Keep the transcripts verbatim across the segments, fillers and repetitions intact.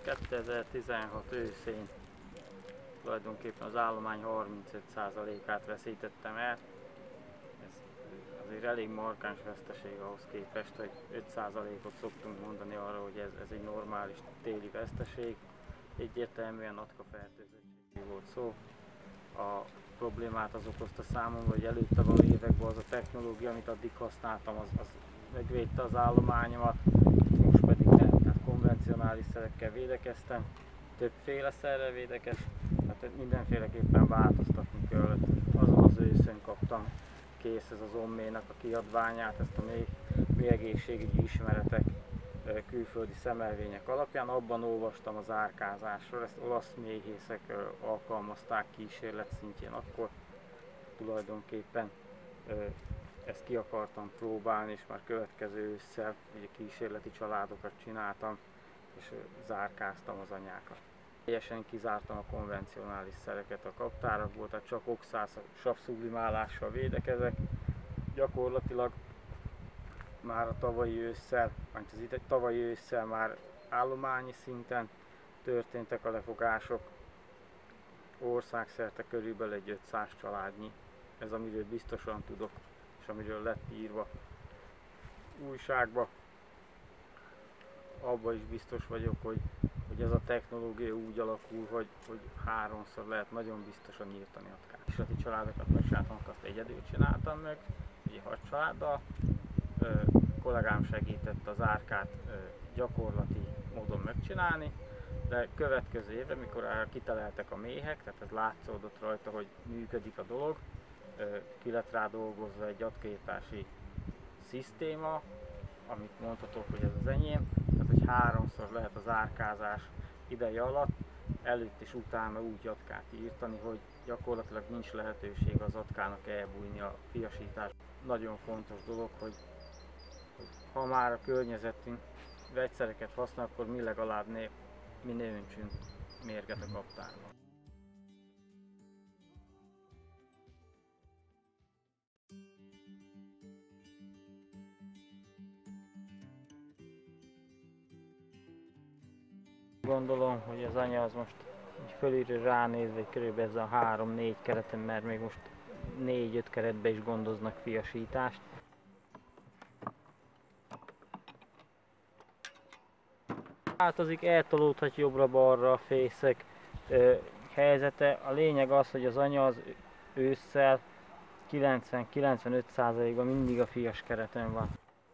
kétezer-tizenhat őszén tulajdonképpen az állomány harmincöt százalékát veszítettem el. Ez azért elég markáns veszteség ahhoz képest, hogy öt százalékot szoktunk mondani arra, hogy ez, ez egy normális téli veszteség. Egyértelműen atkafertőzöttség volt szó. A problémát az okozta számomra, hogy előtte való években az a technológia, amit addig használtam, az, az megvédte az állományomat, most pedig nem. Tehát konvencionális szerekkel védekeztem, többféle szerrel védekeztem, tehát mindenféleképpen változtatni kellett. Azon az őszön kaptam kész ez az Omménak a kiadványát, ezt a méh, méhegészségügyi ismeretek külföldi szemelvények alapján. Abban olvastam az árkázásról, ezt olasz méhészek alkalmazták kísérlet szintjén, akkor tulajdonképpen ezt ki akartam próbálni, és már következő ősszel ugye kísérleti családokat csináltam, és zárkáztam az anyákat. Teljesen kizártam a konvencionális szereket a kaptárakból, tehát csak oxász savszublimálással védekezek. Gyakorlatilag már a tavalyi ősszel, vagy az ide, tavalyi ősszel már állományi szinten történtek a lefogások, országszerte körülbelül egy ötszáz családnyi. Ez amiről biztosan tudok, és amiről lett írva újságba. Abban is biztos vagyok, hogy, hogy ez a technológia úgy alakul, hogy, hogy háromszor lehet nagyon biztosan írtani atkát. Kísérleti családokat megcsináltam, azt egyedül csináltam meg, egy hat családdal. Kollégám segített az árkát gyakorlati módon megcsinálni, de következő évre, mikor kiteleltek a méhek, tehát ez látszódott rajta, hogy működik a dolog, ki lett rá dolgozva egy atkírtási szisztéma, amit mondhatok, hogy ez az enyém, tehát hogy háromszor lehet az árkázás ideje alatt előtt és utána úgy atkát írtani, hogy gyakorlatilag nincs lehetőség az atkának elbújni a fiasítás. Nagyon fontos dolog, hogy, hogy ha már a környezetünk vegyszereket használ, akkor mi legalább ne, mi ne öntsünk mérget a kaptárban. Gondolom, hogy az anya az most fölülről ránézve körülbelül ez a három-négy kereten, mert még most négy-öt keretbe is gondoznak fiasítást. Változik, eltolódhat jobbra-balra a fészek ö, helyzete. A lényeg az, hogy az anya az ősszel kilencven-kilencvenöt százalékban mindig a fias kereten van.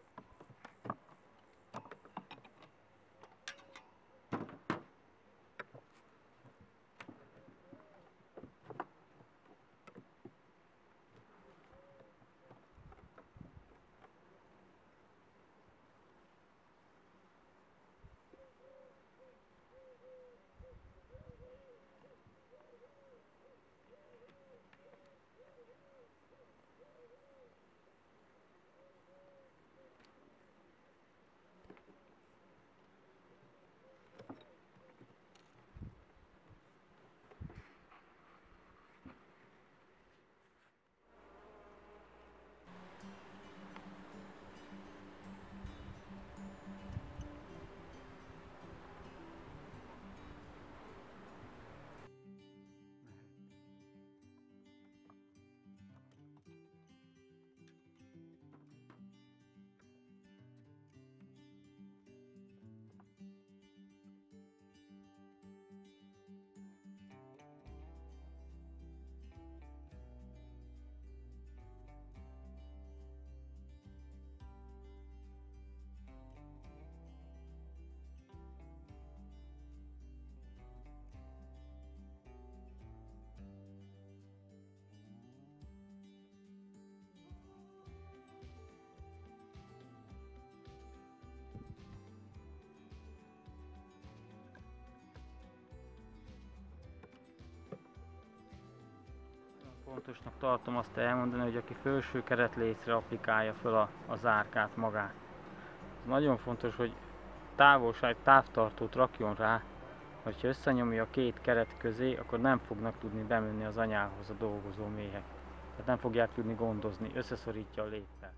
Fontosnak tartom azt elmondani, hogy aki felső keretlécre applikálja fel a, az árkát magát. Ez nagyon fontos, hogy távolság, távtartót rakjon rá, hogyha összenyomja a két keret közé, akkor nem fognak tudni bemenni az anyához a dolgozó méhek. Tehát nem fogják tudni gondozni, összeszorítja a léppel.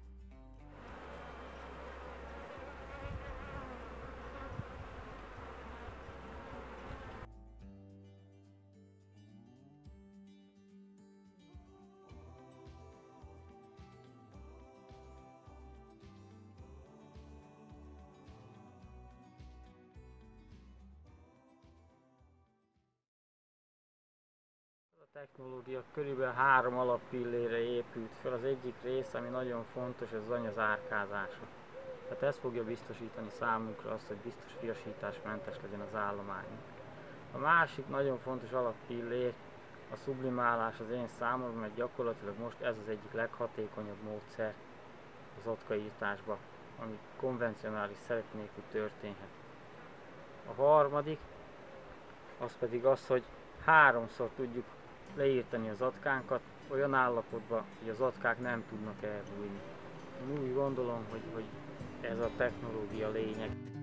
technológia körülbelül három alappillére épült fel. Az egyik rész, ami nagyon fontos, ez az anyazárkázása. Tehát ez fogja biztosítani számunkra azt, hogy biztos fiasításmentes legyen az állomány. A másik nagyon fontos alappillér a sublimálás az én számomra, mert gyakorlatilag most ez az egyik leghatékonyabb módszer az otkaírtásba, ami konvencionális szerep nélkül történhet. A harmadik, az pedig az, hogy háromszor tudjuk leírtani az atkánkat olyan állapotban, hogy az atkák nem tudnak elbújni. Én úgy gondolom, hogy, hogy ez a technológia lényeg.